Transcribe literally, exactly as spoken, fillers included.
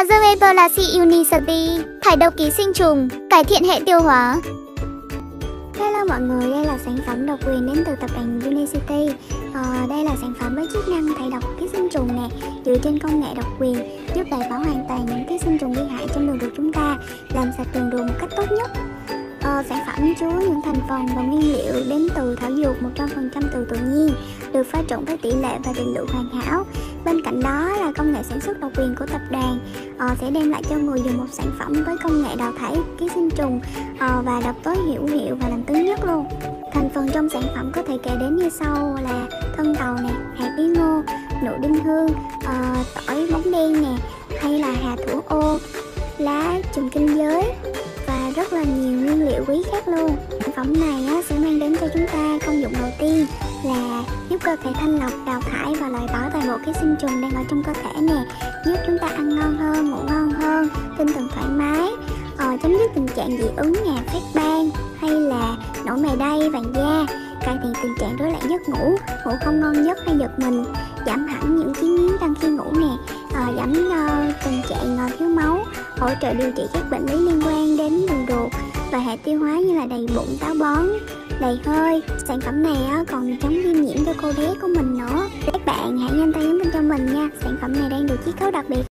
Azerbaijan Unicity, thải độc ký sinh trùng, cải thiện hệ tiêu hóa. Hello mọi người, đây là sản phẩm độc quyền đến từ tập đoàn Unicity. Ờ, đây là sản phẩm với chức năng thải độc ký sinh trùng nè, dựa trên công nghệ độc quyền, giúp loại bỏ hoàn toàn những ký sinh trùng gây hại trong đường ruột chúng ta, làm sạch đường ruột một cách tốt nhất. Ờ, sản phẩm chứa những thành phần và nguyên liệu đến từ thảo dược một trăm phần trăm từ tự nhiên, được pha trộn với tỷ lệ và định lượng hoàn hảo. Bên cạnh đó là công nghệ sản xuất độc quyền của tập đoàn ờ, sẽ đem lại cho người dùng một sản phẩm với công nghệ đào thải ký sinh trùng ờ, và độc tố hữu hiệu và làm tươi nhất luôn. Thành phần trong sản phẩm có thể kể đến như sau là thân tàu nè, hạt bí ngô, nụ đinh hương, ờ, tỏi bóng đen nè, hay là hạt thủ ô, lá trùng kinh giới và rất là nhiều nguyên liệu quý khác luôn. Sản phẩm này á, sẽ mang đến cho chúng ta công dụng đầu tiên là giúp cơ thể thanh lọc, đào thải và loại bỏ toàn bộ ký sinh trùng đang ở trong cơ thể nè, giúp chúng ta ăn ngon hơn, ngủ ngon hơn, tinh thần thoải mái, ờ, chấm dứt tình trạng dị ứng nhà phát ban hay là nổi mề đay, vàng da, cải thiện tình trạng rối loạn giấc ngủ, ngủ không ngon giấc hay giật mình, giảm hẳn những chiến miến răng khi ngủ nè, ờ, giảm uh, tình trạng uh, thiếu máu, hỗ trợ điều trị các bệnh lý liên quan đến đường ruột và hệ tiêu hóa như là đầy bụng, táo bón, đầy hơi. Sản phẩm này á, còn chống viêm nhiễm cho cô bé của mình nữa. Các bạn hãy nhanh tay nhắn tin cho mình nha, sản phẩm này đang được chiết khấu đặc biệt.